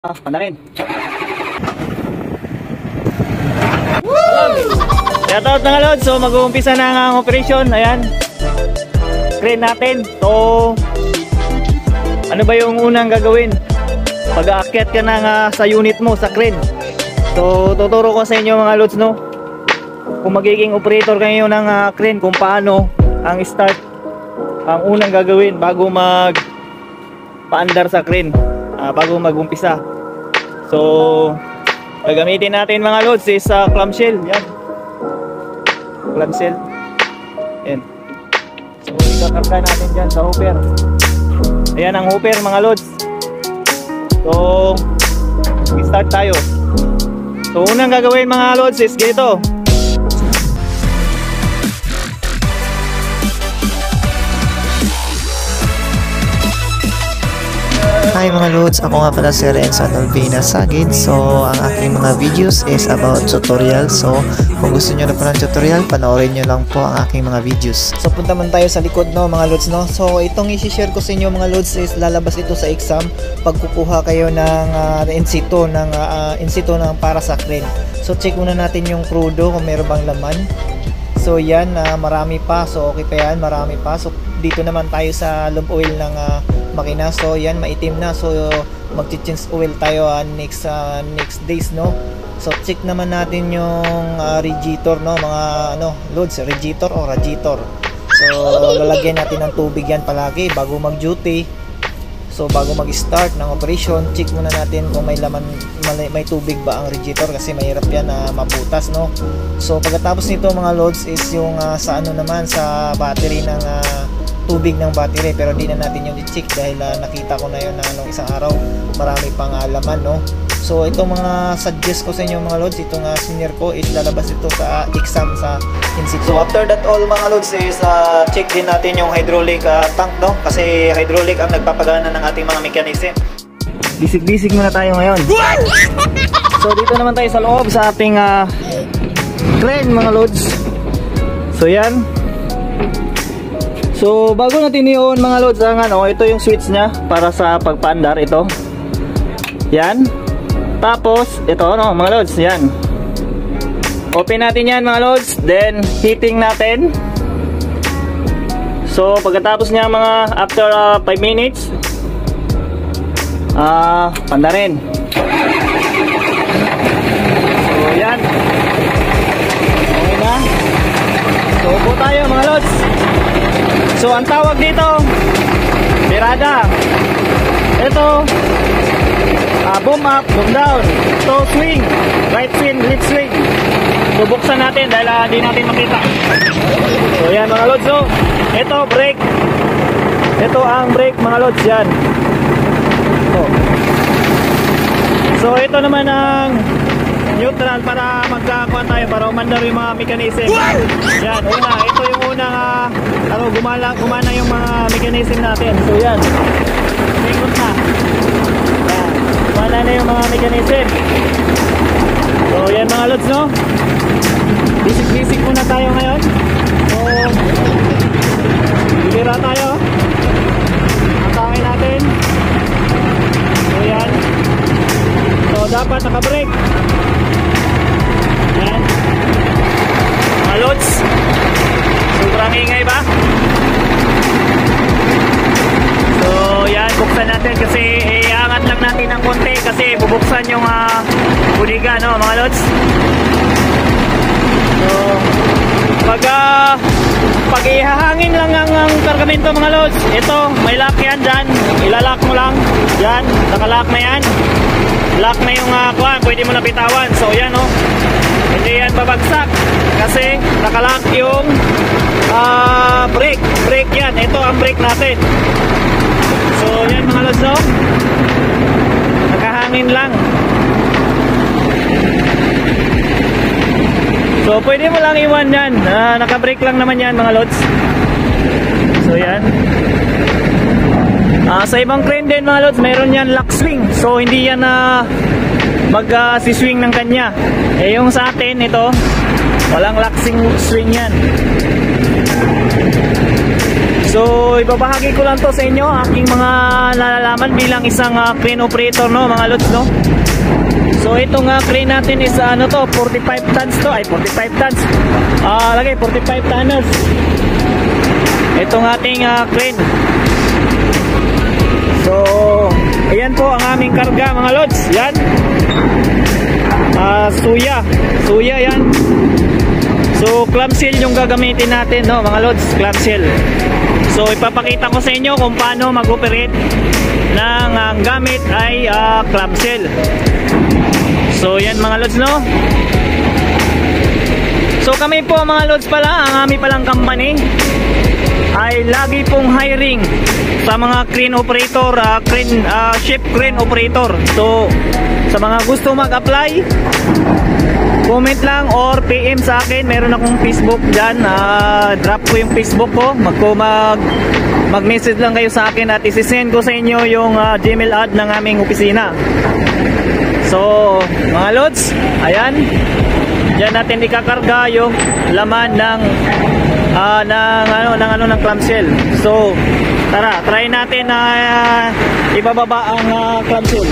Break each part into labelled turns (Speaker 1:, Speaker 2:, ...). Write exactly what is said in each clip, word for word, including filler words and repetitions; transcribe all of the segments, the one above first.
Speaker 1: Ah, panda rin. Shoutout mga lods. So mag-uumpisa na ang operation. Ayan, crane natin. So ano ba yung unang gagawin pag aakyat ka na nga sa unit mo sa crane? So tuturo ko sa inyo mga lods, no, kung magiging operator kayo ng uh, crane, kung paano ang start, ang unang gagawin bago mag paandar sa crane, uh, bago mag-umpisa. So gagamitin natin mga lods is uh, clamshell. Yan, clamshell. Yan. So ikakarga natin dyan sa hopper. Ayan ang hopper mga lods. So start tayo. So unang gagawin mga lods is ganito.
Speaker 2: Hi mga lods, ako nga pala si Renzo Alvina Sagid. So ang aking mga videos is about tutorial. So kung gusto nyo na po ng tutorial, panoorin nyo lang po ang aking mga videos. So punta man tayo sa likod, no mga lods, no. So itong isi-share ko sa inyo mga lods is lalabas ito sa exam pag kukuha kayo ng uh, in situ ng uh, in situ ng para sa crane. So check muna natin yung crudo kung meron bang laman. So yan, uh, marami pa. So okay pa yan, marami pa. So dito naman tayo sa lube oil ng uh, makina. So yan, maitim na. So mag-change oil tayo uh, next uh, next days, no. So check naman natin yung uh, radiator, no mga ano loads, radiator o radiator. So lalagyan natin ng tubig yan palagi bago mag-duty. So bago mag-start ng operation, check muna natin kung may laman, may tubig ba ang radiator, kasi mahirap yan na uh, mabutas, no. So pagkatapos nito mga loads is yung uh, sa ano naman, sa battery ng uh, tubig ng battery, pero di na natin yung i-check dahil uh, nakita ko na yun na nung isang araw marami pang uh, laman, no. So itong mga suggest ko sa inyo mga loads, itong uh, senior ko is lalabas ito sa uh, exam sa in situ. So after that all mga loads is uh, check din natin yung hydraulic uh, tank, no, kasi hydraulic ang nagpapagana ng ating mga mechanism.
Speaker 1: Bisig-bisig muna tayo ngayon. So dito naman tayo sa loob sa ating uh, crane mga loads. So yan. So bago natin i-on mga loads ang ano, ito yung switch nya para sa pagpaandar, ito. Yan. Tapos ito no mga loads, yan. Open natin yan mga loads, then heating natin. So pagkatapos niya mga after uh, five minutes, ah, uh, pandarin. So yan. Okay na. So upo tayo mga loads. So ang tawag dito, birada. Ito, uh, boom up, boom down. So swing, right swing, left swing. So buksan natin dahil uh, di natin makita. So yan mga lods. So ito brake. Ito ang brake mga lods, yan. So, so ito naman ang neutral para magkakuha tayo, para umandar yung mga mechanism. Yan, una, ito yung unang uh, ano, gumala, gumana yung mga mechanism natin. So yan, ikot na. Yan, gumana na yung mga mechanism. So yan mga lods, no. Basic-basic muna tayo ngayon. So bibira tayo. Atangin natin. So yan. So dapat naka-brake. Yan mga lods, sobrang ingay ba? So yan, buksan natin kasi iangat lang natin ng konti kasi bubuksan yung uh, budiga, no mga lods. So pag uh, pag ihahangin lang ang, ang kargamento mga lods, ito may lock yan dyan, ilalak mo lang yan, nakalock na yan, lock na yung uh, kuhan, pwede mo na bitawan. So yan, no, hindi yan babagsak kasi nakalock yung uh, brake, brake yan, ito ang brake natin. So yan mga lods, no, nakahangin lang. So pwede mo lang iwan yan, uh, naka-brake lang naman yan mga lods. So yan. Uh, sa ibang crane din mga lods, mayroon yan lock swing. So hindi yan na uh, mag-swing uh, ng kanya. Eh yung sa atin ito, walang lock swing yan. So ibabahagi ko lang to sa inyo, aking mga nalalaman bilang isang uh, crane operator, no mga lods, no. So itong uh, crane natin is uh, ano to, forty-five tons to, ay forty-five tons. Ah, uh, lagay forty-five tonners. Itong ating uh, crane. So ayan po ang aming karga mga lods. Yan. Uh, suya. Suya yan. So clamshell yung gagamitin natin, no mga lods, clamshell. So ipapakita ko sa inyo kung paano mag-operate ng ang uh, gamit ay uh, clamshell. So yan mga lods, no. So kami po mga lods pala, ang aming palang company ay lagi pong hiring sa mga crane operator, uh, crane, uh, ship crane operator. So sa mga gusto mag-apply, comment lang or P M sa akin. Meron akong Facebook dyan, uh, drop ko yung Facebook ko. Magko mag mag-message lang kayo sa akin at isi-send ko sa inyo yung uh, Gmail ad ng aming opisina. So mga lods, ayan, dyan natin ikakarga yung laman ng uh, ng ano ng ano ng clamshell. So tara, try natin na uh, ibababa ang uh, clamshell.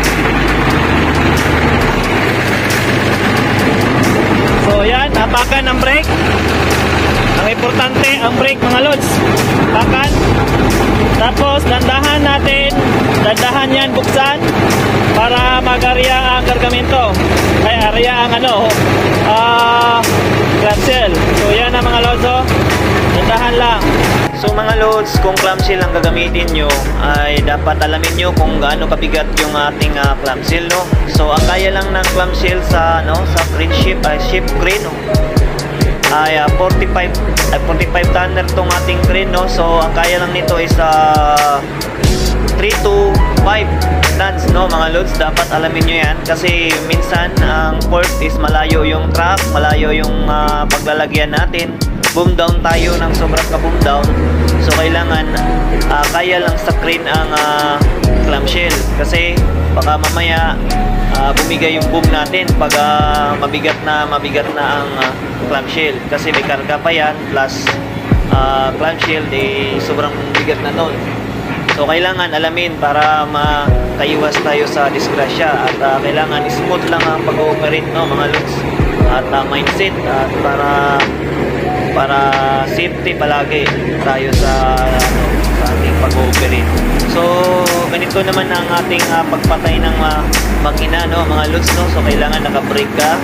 Speaker 1: So yan, apakan ang brake. Ang importante ang brake mga lods. Apakan. Tapos dandahan natin, dandahan yan buksan para mag-arya ang kargamento. Ay, arya ang ano, ah, uh, clamshell. So yan ang mga lods, oh. Dandahan lang. So mga lods, kung clamshell ang gagamitin nyo, ay dapat alamin nyo kung gaano kabigat yung ating uh, clamshell, no. So ang kaya lang ng clamshell sa no sa crane ship ay ship crane, no, ay uh, forty-five ay forty-five tonner tong ating crane, no. So ang kaya lang nito is uh, three to five tons, no mga lods. Dapat alamin nyo yan kasi minsan ang port is malayo yung truck, malayo yung uh, paglalagyan natin. Boom down tayo ng sobrang ka-boom down. So kailangan uh, kaya lang sa crane ang uh, clamshell kasi baka mamaya uh, bumigay yung boom natin pag uh, mabigat na mabigat na ang uh, clamshell kasi may karga pa yan plus uh, clamshell eh, sobrang bigat na nun. So kailangan alamin para makaiwas tayo sa disgrasya at uh, kailangan smooth lang ang pag-ooperate, no mga lods, at uh, mindset at para para safety palagi tayo sa ano, sa ating pag-ooperate. So ganito naman ang ating uh, pagpatay ng uh, makina, no mga lods, no. So kailangan naka-brake ka,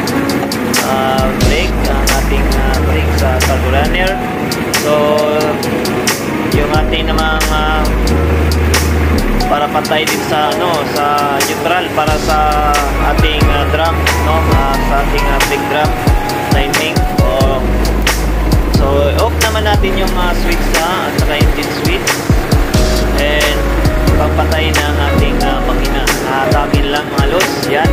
Speaker 1: uh, brake ang ating uh, brake sa cargo runner. So yung ating namang uh, para patay din sa ano sa neutral para sa ating uh, drum, no, uh, sa ating uh, brake drum timing. O so off naman natin yung uh, switch na at saka engine switch and pagpatay ng ating uh, makina. Hatakin lang mga lods, yan.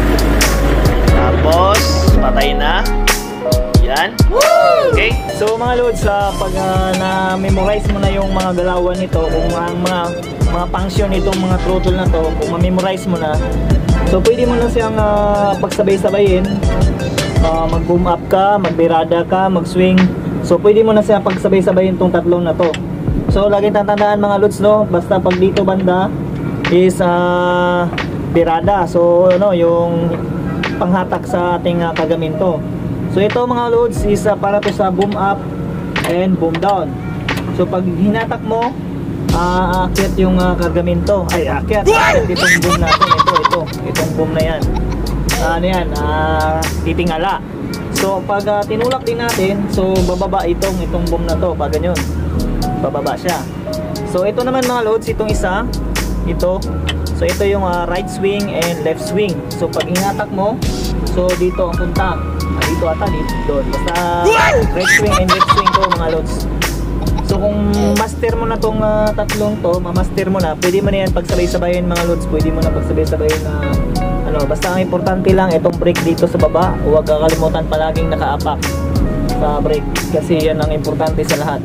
Speaker 1: Tapos patay na. Yan. Okay. So mga lods, uh, pag uh, na-memorize mo na yung mga galawan nito, kung ang mga mga function nitong mga throttle na to, kung ma-memorize mo na, so pwede mo na siyang uh, pagsabay-sabayin. Uh, mag-boom up ka, mag-birada ka, mag-swing. So pwede mo na siya pagsabay-sabayin tong tatlong na to. So laging tatandaan mga lods, no, basta pag dito banda is uh, birada. So ano, yung panghatak sa ating uh, kagaminto. So ito mga loads is uh, para to sa boom up and boom down. So pag hinatak mo, uh, aakyat yung uh, kargamento. Ay, aakyat. Aakyat itong boom natin. Ito, ito. Itong boom na yan. Uh, ano yan? Uh, titingala. So pag uh, tinulak din natin, so bababa itong itong boom na to. Pag ganyan, bababa siya. So ito naman mga loads, itong isa. Ito. So ito yung uh, right swing and left swing. So pag hinatak mo, so dito ang punta. Ah, dito ata, dito, doon. Basta right swing and left swing to mga loads. So kung master mo na tong uh, tatlong to, ma-master mo na, pwede mo na yan pagsabay-sabayin mga loads. Pwede mo na pagsabay-sabayin na uh, ano, basta ang importante lang itong brake dito sa baba. Huwag kakalimutan palaging nakaapak sa brake kasi yan ang importante sa lahat.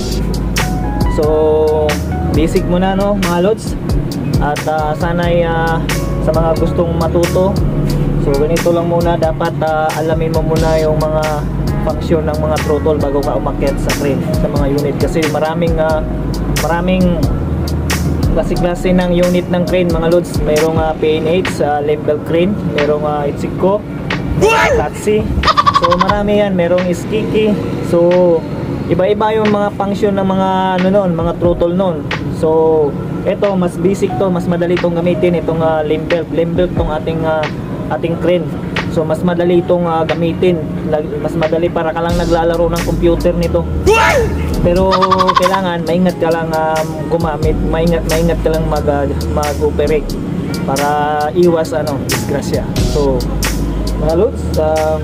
Speaker 1: So basic muna, no mga loads. At uh, sana'y uh, sa mga gustong matuto, so ganito lang muna, dapat uh, alamin mo muna yung mga function ng mga throttle bago ka umakyat sa crane, sa mga unit, kasi maraming uh, maraming klase-klase ng unit ng crane mga lods. Mayroong uh, P N H, uh, Link-BILK crane, mayroong uh, Ichiko, Tatsi, so marami yan, mayroong Iskiki. So iba-iba yung mga function ng mga ano nun, mga throttle nun. So ito mas basic to, mas madali itong gamitin, itong uh, Link-BILK Link-BILK tong ating uh, ating crane. So mas madali itong uh, gamitin, mas madali para ka lang naglalaro ng computer nito. Pero kailangan maingat ka lang um, gumamit, maingat maingat ka lang mag uh, mag-operate para iwas ano, disgrasya. So mga lods, um,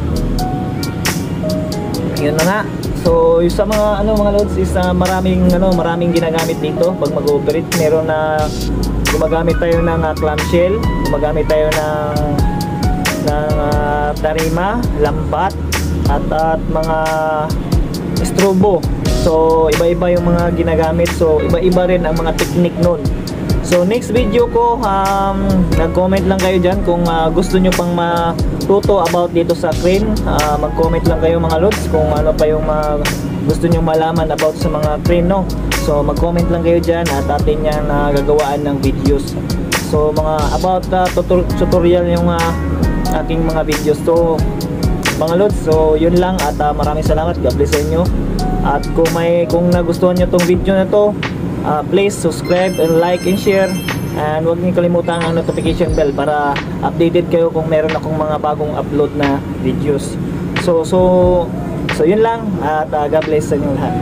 Speaker 1: yun na nga. So yung sa mga ano mga lods is uh, maraming ano, maraming ginagamit dito pag mag-operate. Meron na gumagamit tayo ng uh, clamshell, gumagamit tayo ng ng uh, tarima, lambat at, at mga strobo. So iba-iba yung mga ginagamit, so iba-iba rin ang mga technique nun. So next video ko, um, nag-comment lang kayo dyan kung uh, gusto nyo pang matuto about dito sa crane. uh, Mag-comment lang kayo mga lods kung ano pa yung uh, gusto nyo malaman about sa mga crane, no? So mag-comment lang kayo dyan at atin yan uh, gagawaan ng videos. So mga about uh, tutor tutorial yung uh, aking mga videos. So mga lods, so yun lang at uh, maraming salamat. God bless sa inyo. At kung may kung nagustuhan nyo tong video na to, uh, please subscribe and like and share, and huwag niyo kalimutan ang notification bell para updated kayo kung meron akong mga bagong upload na videos. So so so yun lang at uh, God bless sa inyo lahat.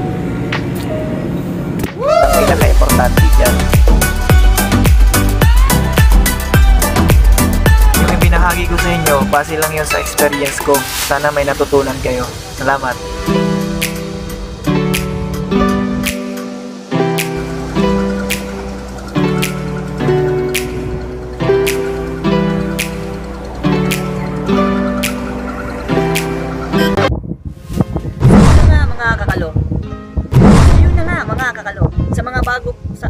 Speaker 1: Ang pinaka-importante dyan, binahagi ko sa inyo, base lang yun sa experience ko. Sana may natutunan kayo. Salamat.
Speaker 3: Yun na nga mga kakalo. Yun na nga mga kakalo. Sa mga bago sa...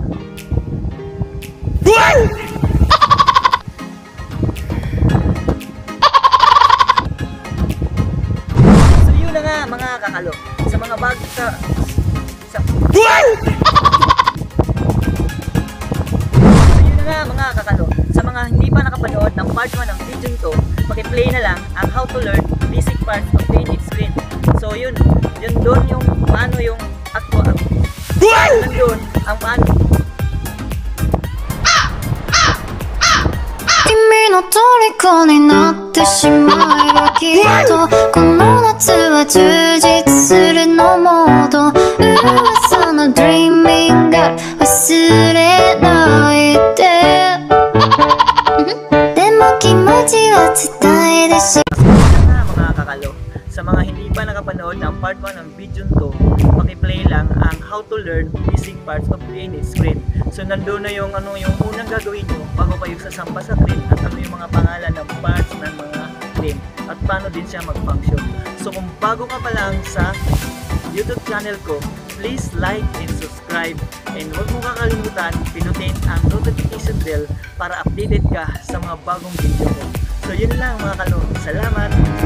Speaker 3: mga kakalo, sa mga bago sa sa so yun na nga mga kakalo, sa mga hindi pa nakapanood ng part one ng video nito, paki-play na lang ang how to learn basic parts of P N H screen. So yun, yun doon yung paano yung akto ang doon ang paano
Speaker 4: 君の虜になってしまえばきっとこの夏は充実するのモード噂の Dreaming が忘れないででも気持ちは伝えてしまう
Speaker 3: mga kakalo, sa mga hindi pa nakapanood ng part one ng video nito, paki-play lang ang how to learn basic parts of P N H screen. So nandoon na yung ano yung unang gagawin nyo bago kayo sasampa sa crane, at ano yung mga pangalan ng parts ng mga crane at paano din siya mag-function. So kung bago ka pa lang sa YouTube channel ko, please like and subscribe, and huwag mo kakalimutan pinutin ang notification bell para updated ka sa mga bagong video ko. So yun lang mga kalong, salamat!